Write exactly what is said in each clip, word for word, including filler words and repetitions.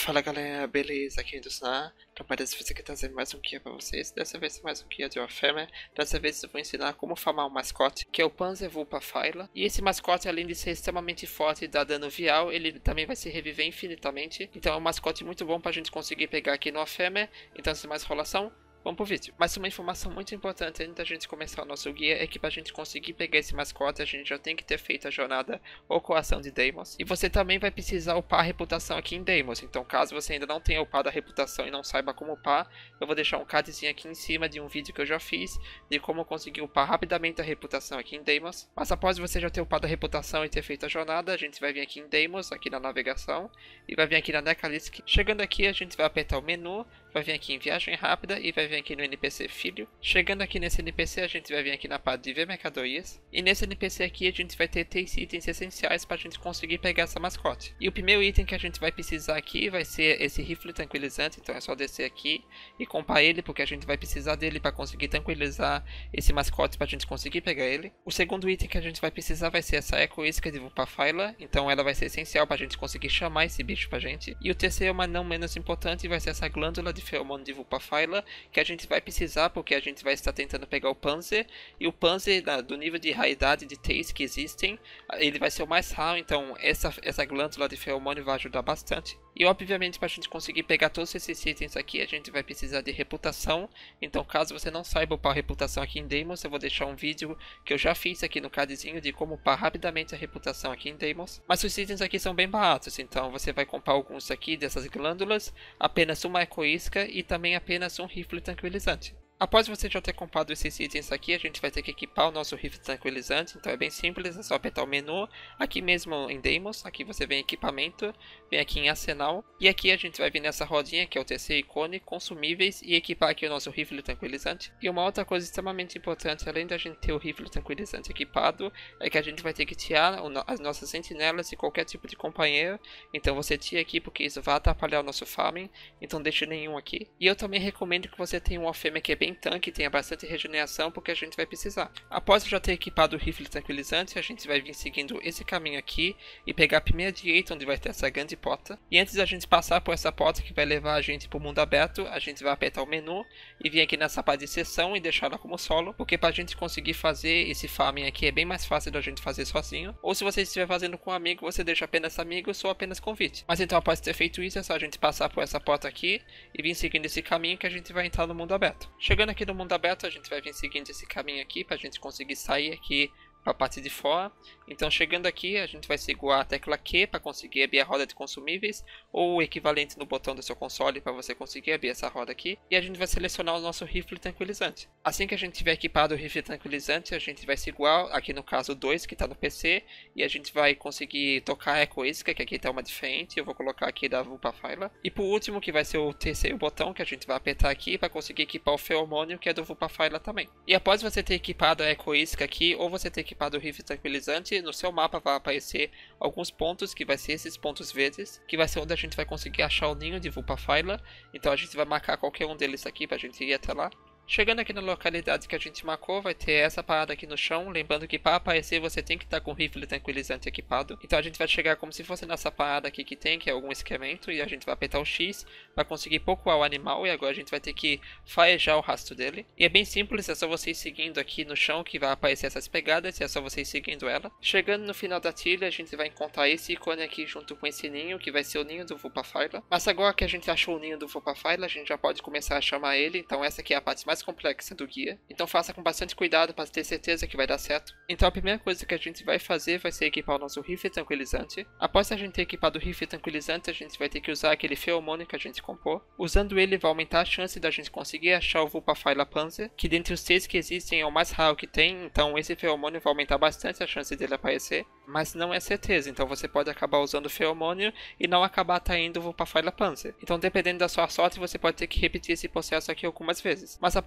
Fala galera, beleza? Aqui é do Sunar. Então parece que aqui trazer mais um guia pra vocês. Dessa vez mais um guia de Warframe. Dessa vez eu vou ensinar como farmar um mascote, que é o Panzer Vulpaphyla. E esse mascote, além de ser extremamente forte e dar dano vial, ele também vai se reviver infinitamente. Então é um mascote muito bom pra gente conseguir pegar aqui no Warframe. Então sem mais enrolação, vamos pro vídeo. Mas uma informação muito importante antes da gente começar o nosso guia é que pra gente conseguir pegar esse mascote, a gente já tem que ter feito a jornada ou coação de Deimos. E você também vai precisar upar a reputação aqui em Deimos. Então caso você ainda não tenha upado a reputação e não saiba como upar, eu vou deixar um cardzinho aqui em cima de um vídeo que eu já fiz de como conseguir upar rapidamente a reputação aqui em Deimos. Mas após você já ter upado a reputação e ter feito a jornada, a gente vai vir aqui em Deimos, aqui na navegação, e vai vir aqui na Necalisk. Chegando aqui, a gente vai apertar o menu, vai vir aqui em viagem rápida e vai vir aqui no N P C filho. Chegando aqui nesse N P C, a gente vai vir aqui na parte de ver mercadorias. E nesse N P C aqui a gente vai ter três itens essenciais para a gente conseguir pegar essa mascote. E o primeiro item que a gente vai precisar aqui vai ser esse rifle tranquilizante. Então é só descer aqui e comprar ele, porque a gente vai precisar dele para conseguir tranquilizar esse mascote para a gente conseguir pegar ele. O segundo item que a gente vai precisar vai ser essa eco-isca de Vulpaphyla. Então ela vai ser essencial para a gente conseguir chamar esse bicho pra gente. E o terceiro, mas não menos importante, vai ser essa glândula de de feromônio de Vulpaphyla, que a gente vai precisar porque a gente vai estar tentando pegar o Panzer, e o Panzer da, do nível de raridade de três que existem, ele vai ser o mais raro, então essa, essa glândula de feromônio vai ajudar bastante. E obviamente para a gente conseguir pegar todos esses itens aqui, a gente vai precisar de reputação. Então caso você não saiba upar reputação aqui em Deimos, eu vou deixar um vídeo que eu já fiz aqui no cardzinho de como upar rapidamente a reputação aqui em Deimos. Mas os itens aqui são bem baratos, então você vai comprar alguns aqui dessas glândulas, apenas uma ecoísca e também apenas um rifle tranquilizante. Após você já ter comprado esses itens aqui, a gente vai ter que equipar o nosso rifle tranquilizante. Então é bem simples, é só apertar o menu. Aqui mesmo em Deimos, aqui você vem em equipamento, vem aqui em arsenal. E aqui a gente vai vir nessa rodinha que é o terceiro ícone, consumíveis, e equipar aqui o nosso rifle tranquilizante. E uma outra coisa extremamente importante, além da gente ter o rifle tranquilizante equipado, é que a gente vai ter que tirar as nossas sentinelas de qualquer tipo de companheiro. Então você tira aqui porque isso vai atrapalhar o nosso farming, então deixa nenhum aqui. E eu também recomendo que você tenha um Warframe que é bem tanque, tenha bastante regeneração, porque a gente vai precisar. Após já ter equipado o rifle tranquilizante, a gente vai vir seguindo esse caminho aqui e pegar a primeira direita, onde vai ter essa grande porta. E antes da gente passar por essa porta que vai levar a gente para o mundo aberto, a gente vai apertar o menu e vir aqui nessa parte de sessão e deixar ela como solo, porque para a gente conseguir fazer esse farming aqui é bem mais fácil da gente fazer sozinho. Ou se você estiver fazendo com um amigo, você deixa apenas amigos ou apenas convite. Mas então após ter feito isso, é só a gente passar por essa porta aqui e vir seguindo esse caminho que a gente vai entrar no mundo aberto. Chegando aqui no mundo aberto, a gente vai vir seguindo esse caminho aqui para a gente conseguir sair aqui para a parte de fora. Então chegando aqui, a gente vai segurar a tecla Q para conseguir abrir a roda de consumíveis, ou o equivalente no botão do seu console para você conseguir abrir essa roda aqui. E a gente vai selecionar o nosso rifle tranquilizante. Assim que a gente tiver equipado o rifle tranquilizante, a gente vai segurar, aqui no caso dois que está no P C, e a gente vai conseguir tocar a ecoísca, que aqui está uma diferente, eu vou colocar aqui da Vulpaphyla. E por último, que vai ser o terceiro botão que a gente vai apertar aqui para conseguir equipar o feromônio, que é do Vulpaphyla também. E após você ter equipado a ecoísca aqui, ou você ter equipado o rifle tranquilizante, no seu mapa vai aparecer alguns pontos, que vai ser esses pontos verdes, que vai ser onde a gente vai conseguir achar o ninho de Vulpaphyla. Então a gente vai marcar qualquer um deles aqui para a gente ir até lá. Chegando aqui na localidade que a gente marcou, vai ter essa parada aqui no chão, lembrando que para aparecer você tem que estar com o rifle tranquilizante equipado. Então a gente vai chegar como se fosse nessa parada aqui que tem, que é algum excremento, e a gente vai apertar o X para conseguir pocoar o animal, e agora a gente vai ter que farejar o rastro dele. E é bem simples, é só vocês seguindo aqui no chão que vai aparecer essas pegadas, e é só vocês seguindo ela. Chegando no final da trilha, a gente vai encontrar esse ícone aqui junto com esse ninho, que vai ser o ninho do Vulpaphyla. Mas agora que a gente achou o ninho do Vulpaphyla, a gente já pode começar a chamar ele, então essa aqui é a parte mais complexa do guia, então faça com bastante cuidado para ter certeza que vai dar certo. Então a primeira coisa que a gente vai fazer vai ser equipar o nosso rifle tranquilizante. Após a gente ter equipado o rifle tranquilizante, a gente vai ter que usar aquele feromônio que a gente comprou. Usando ele vai aumentar a chance da gente conseguir achar o Vulpaphyla Panzer, que dentre os três que existem é o mais raro que tem, então esse feromônio vai aumentar bastante a chance dele aparecer, mas não é certeza, então você pode acabar usando o feromônio e não acabar atraindo o Vulpaphyla Panzer. Então dependendo da sua sorte, você pode ter que repetir esse processo aqui algumas vezes. Mas após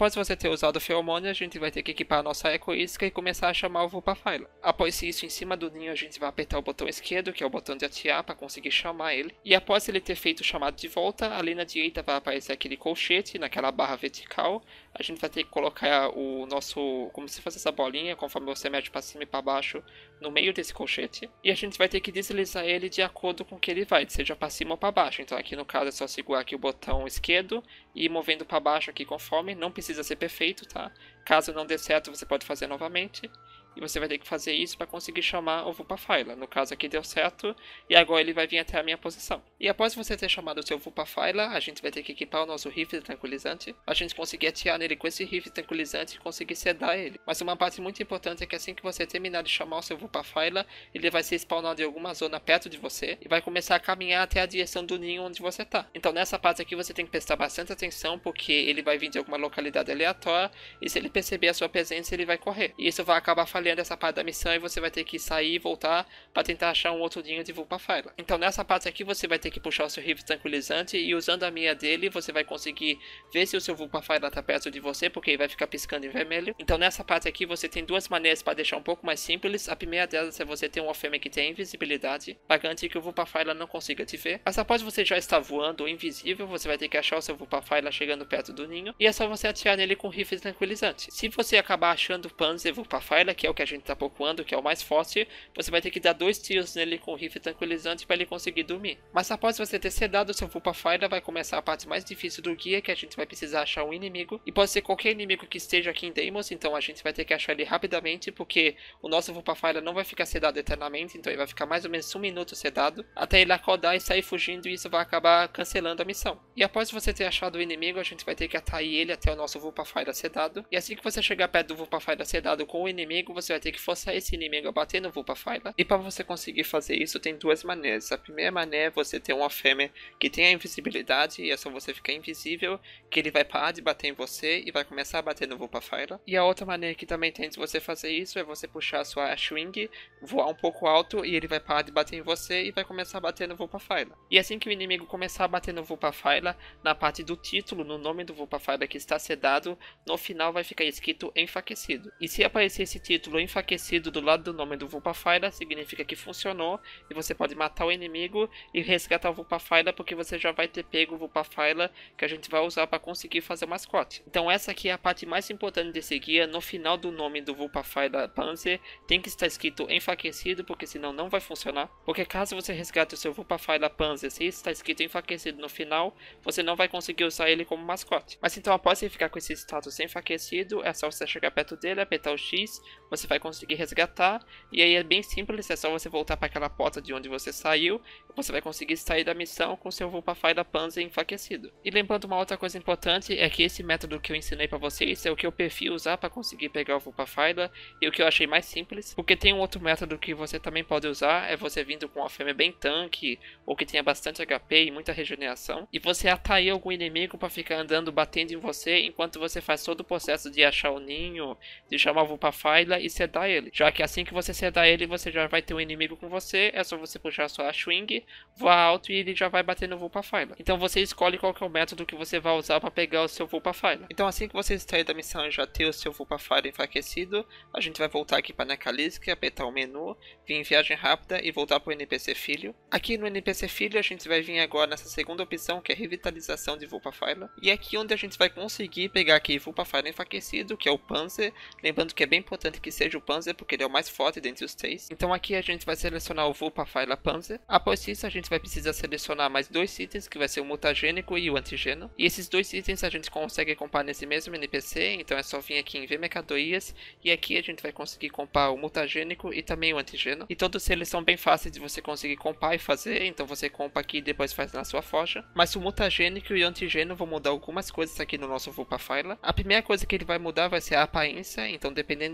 após você ter usado o feromônio, a gente vai ter que equipar a nossa ecoisca e começar a chamar o Vulpafila. Após isso, em cima do ninho, a gente vai apertar o botão esquerdo, que é o botão de atirar, para conseguir chamar ele. E após ele ter feito o chamado de volta, ali na direita vai aparecer aquele colchete, naquela barra vertical. A gente vai ter que colocar o nosso, como se fosse essa bolinha, conforme você mede para cima e para baixo, no meio desse colchete. E a gente vai ter que deslizar ele de acordo com o que ele vai, seja para cima ou para baixo. Então aqui no caso é só segurar aqui o botão esquerdo e ir movendo para baixo aqui conforme. Não precisa ser perfeito, tá? Caso não dê certo, você pode fazer novamente. E você vai ter que fazer isso para conseguir chamar o Vulpafila. No caso aqui deu certo, e agora ele vai vir até a minha posição. E após você ter chamado o seu Vulpafila, a gente vai ter que equipar o nosso rifle tranquilizante. A gente conseguir atirar nele com esse rifle tranquilizante e conseguir sedar ele. Mas uma parte muito importante é que assim que você terminar de chamar o seu Vulpafila, ele vai ser spawnado em alguma zona perto de você e vai começar a caminhar até a direção do ninho onde você está. Então nessa parte aqui você tem que prestar bastante atenção, porque ele vai vir de alguma localidade aleatória e se ele perceber a sua presença ele vai correr. E isso vai acabar falhando essa parte da missão e você vai ter que sair e voltar para tentar achar um outro ninho de Vulpafila. Então nessa parte aqui você vai ter que puxar o seu rifle tranquilizante e usando a mira dele você vai conseguir ver se o seu Vulpafila está perto de você, porque ele vai ficar piscando em vermelho. Então nessa parte aqui você tem duas maneiras para deixar um pouco mais simples. A primeira delas é você ter uma fêmea que tem invisibilidade, para garantir que o Vulpafila não consiga te ver. Mas após você já estar voando ou invisível, você vai ter que achar o seu Vulpafila chegando perto do ninho e é só você atirar nele com rifle tranquilizante. Se você acabar achando o Panzer Vulpafila, que é o que a gente tá procurando, que é o mais forte, você vai ter que dar dois tiros nele com o rifle tranquilizante para ele conseguir dormir. Mas após você ter sedado o seu Vulpafila, vai começar a parte mais difícil do guia, que a gente vai precisar achar um inimigo, e pode ser qualquer inimigo que esteja aqui em Deimos, então a gente vai ter que achar ele rapidamente, porque o nosso Vulpafila não vai ficar sedado eternamente, então ele vai ficar mais ou menos um minuto sedado, até ele acordar e sair fugindo, e isso vai acabar cancelando a missão. E após você ter achado o inimigo, a gente vai ter que atrair ele até o nosso Vulpafila sedado, e assim que você chegar perto do Vulpafila sedado com o inimigo, você vai ter que forçar esse inimigo a bater no Vulpafila. E para você conseguir fazer isso tem duas maneiras. A primeira maneira é você ter uma fêmea que tem a invisibilidade e é só você ficar invisível que ele vai parar de bater em você e vai começar a bater no Vulpafila. E a outra maneira que também tem de você fazer isso é você puxar a sua Ashwing, voar um pouco alto e ele vai parar de bater em você e vai começar a bater no Vulpafila. E assim que o inimigo começar a bater no Vulpafila, na parte do título, no nome do Vulpafila que está sedado, no final vai ficar escrito enfraquecido. E se aparecer esse título enfraquecido do lado do nome do Vulpafila, significa que funcionou e você pode matar o inimigo e resgatar o Vulpafila, porque você já vai ter pego o Vulpafila que a gente vai usar para conseguir fazer o mascote. Então essa aqui é a parte mais importante desse guia. No final do nome do Vulpafila Panzer tem que estar escrito enfraquecido, porque senão não vai funcionar. Porque caso você resgate o seu Vulpafila Panzer se está escrito enfraquecido no final, você não vai conseguir usar ele como mascote. Mas então após você ficar com esse status enfraquecido, é só você chegar perto dele, apertar o X, você vai conseguir resgatar, e aí é bem simples, é só você voltar para aquela porta de onde você saiu, você vai conseguir sair da missão com seu Vulpafila Panzer enfraquecido. E lembrando uma outra coisa importante, é que esse método que eu ensinei para vocês é o que eu prefiro usar para conseguir pegar o Vulpafila, e o que eu achei mais simples, porque tem um outro método que você também pode usar, é você vindo com uma fêmea bem tanque, ou que tenha bastante H P e muita regeneração, e você atrair algum inimigo para ficar andando batendo em você, enquanto você faz todo o processo de achar o ninho, de chamar o Vulpafila e sedar ele. Já que assim que você sedar ele, você já vai ter um inimigo com você, é só você puxar a sua Ashwing, voar alto e ele já vai bater no Vulpafila. Então você escolhe qual que é o método que você vai usar para pegar o seu Vulpafila. Então assim que você sair da missão e já ter o seu Vulpafila enfraquecido, a gente vai voltar aqui para Necalisk, apertar o menu, vir em viagem rápida e voltar para o N P C filho. Aqui no N P C filho a gente vai vir agora nessa segunda opção, que é revitalização de Vulpafila. E é aqui onde a gente vai conseguir pegar aqui Vulpafila enfraquecido, que é o Panzer. Lembrando que é bem importante que seja o Panzer, porque ele é o mais forte dentre os três. Então aqui a gente vai selecionar o Vulpafila Panzer. Após isso a gente vai precisar selecionar mais dois itens, que vai ser o mutagênico e o antigeno. E esses dois itens a gente consegue comprar nesse mesmo N P C, então é só vir aqui em ver mercadorias, e aqui a gente vai conseguir comprar o mutagênico e também o antigeno. E todos eles são bem fáceis de você conseguir comprar e fazer, então você compra aqui e depois faz na sua forja. Mas o mutagênico e o antigeno vão mudar algumas coisas aqui no nosso Vulpafila. A primeira coisa que ele vai mudar vai ser a aparência, então dependendo do antigeno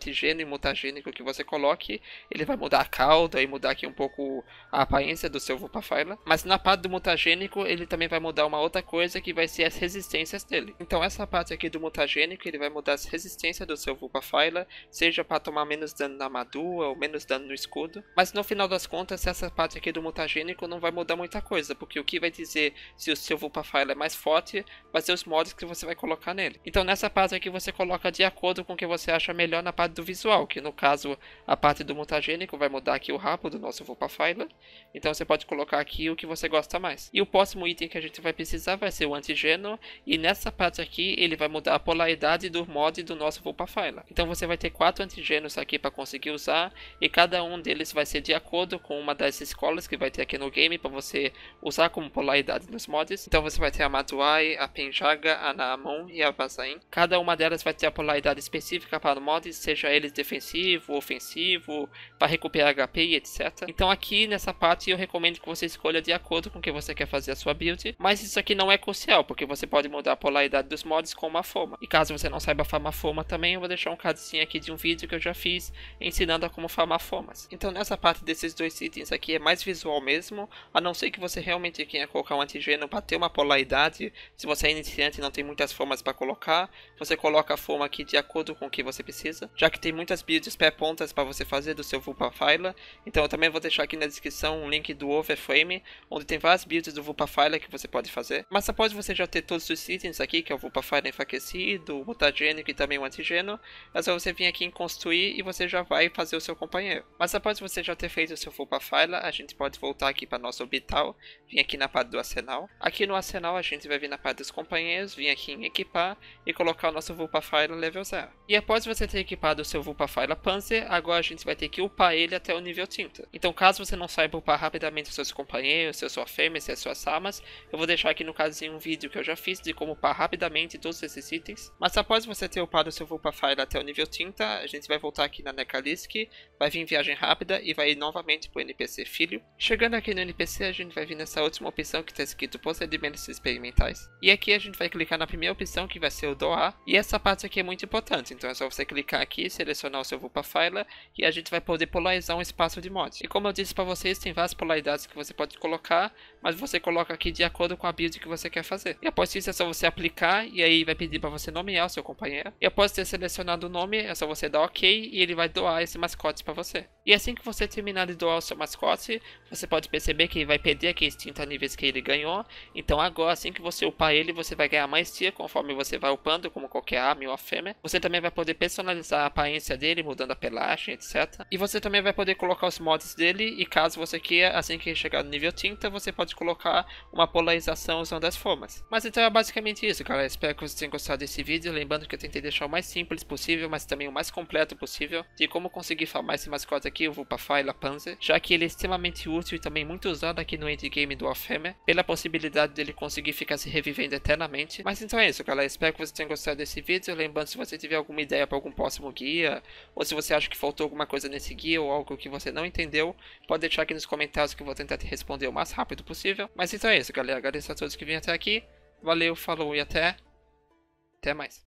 antigênio e mutagênico que você coloque, ele vai mudar a cauda e mudar aqui um pouco a aparência do seu Vulpaphyla. Mas na parte do mutagênico, ele também vai mudar uma outra coisa que vai ser as resistências dele. Então essa parte aqui do mutagênico, ele vai mudar as resistências do seu Vulpaphyla, seja para tomar menos dano na armadura ou menos dano no escudo. Mas no final das contas, essa parte aqui do mutagênico não vai mudar muita coisa, porque o que vai dizer se o seu Vulpaphyla é mais forte vai ser os mods que você vai colocar nele. Então nessa parte aqui você coloca de acordo com o que você acha melhor na parte do visual, que no caso a parte do mutagênico vai mudar aqui o rabo do nosso Vulpaphyla. Então você pode colocar aqui o que você gosta mais. E o próximo item que a gente vai precisar vai ser o antigênio, e nessa parte aqui ele vai mudar a polaridade do mod do nosso Vulpaphyla. Então você vai ter quatro antigênios aqui para conseguir usar, e cada um deles vai ser de acordo com uma das escolas que vai ter aqui no game para você usar como polaridade nos mods. Então você vai ter a Maduai, a Penjaga, a Naamon e a Vazain. Cada uma delas vai ter a polaridade específica para o mod, seja eles defensivo, ofensivo, para recuperar H P e etcétera. Então aqui nessa parte eu recomendo que você escolha de acordo com o que você quer fazer a sua build, mas isso aqui não é crucial, porque você pode mudar a polaridade dos mods com uma forma. E caso você não saiba farmar forma também, eu vou deixar um cardzinho aqui de um vídeo que eu já fiz ensinando a como farmar formas. Então nessa parte desses dois itens aqui é mais visual mesmo, a não ser que você realmente queira colocar um antigênio para ter uma polaridade. Se você é iniciante e não tem muitas formas para colocar, você coloca a forma aqui de acordo com o que você precisa, já que tem muitas builds pré-prontas para você fazer do seu Vulpaphyla. Então eu também vou deixar aqui na descrição um link do Overframe, onde tem várias builds do Vulpaphyla que você pode fazer. Mas após você já ter todos os itens aqui, que é o Vulpaphyla enfraquecido, o mutagênico e também o antigênio, é só você vir aqui em construir e você já vai fazer o seu companheiro. Mas após você já ter feito o seu Vulpaphyla, a gente pode voltar aqui para nosso orbital, vir aqui na parte do arsenal. Aqui no arsenal a gente vai vir na parte dos companheiros, vir aqui em equipar e colocar o nosso Vulpaphyla level zero. E após você ter equipado o seu Vulpaphyla Panzer, agora a gente vai ter que upar ele até o nível trinta. Então caso você não saiba upar rapidamente os seus companheiros, seus Warframes e as suas armas, eu vou deixar aqui no caso um vídeo que eu já fiz de como upar rapidamente todos esses itens. Mas após você ter upado o seu Vulpaphyla até o nível trinta, a gente vai voltar aqui na Necalisk, vai vir em viagem rápida e vai ir novamente para o N P C filho. Chegando aqui no N P C, a gente vai vir nessa última opção que está escrito procedimentos experimentais. E aqui a gente vai clicar na primeira opção, que vai ser o doar. E essa parte aqui é muito importante, então é só você clicar aqui, selecionar o seu Vulpaphyla e a gente vai poder polarizar um espaço de mod. E como eu disse para vocês, tem várias polaridades que você pode colocar, mas você coloca aqui de acordo com a build que você quer fazer. E após isso é só você aplicar, e aí vai pedir para você nomear o seu companheiro. E após ter selecionado o nome, é só você dar ok e ele vai doar esse mascote para você. E assim que você terminar de doar o seu mascote, você pode perceber que ele vai perder aqueles trinta níveis que ele ganhou. Então agora, assim que você upar ele, você vai ganhar mais tier conforme você vai upando, como qualquer arma ou fêmea. Você também vai poder personalizar a aparência dele, mudando a pelagem, etcétera. E você também vai poder colocar os mods dele, e caso você queira, assim que chegar no nível trinta, você pode colocar uma polarização usando as formas. Mas então é basicamente isso, galera. Espero que vocês tenham gostado desse vídeo. Lembrando que eu tentei deixar o mais simples possível, mas também o mais completo possível, de como conseguir farmar esse mascote aqui, o Vulpaphyla Panzer, já que ele é extremamente útil e também muito usado aqui no endgame do Warframe, pela possibilidade dele conseguir ficar se revivendo eternamente. Mas então é isso, galera. Espero que vocês tenham gostado desse vídeo. Lembrando, se você tiver alguma ideia para algum próximo guia, ou se você acha que faltou alguma coisa nesse guia ou algo que você não entendeu, pode deixar aqui nos comentários que eu vou tentar te responder o mais rápido possível. Mas então é isso, galera. Agradeço a todos que vieram até aqui. Valeu, falou e até... Até mais.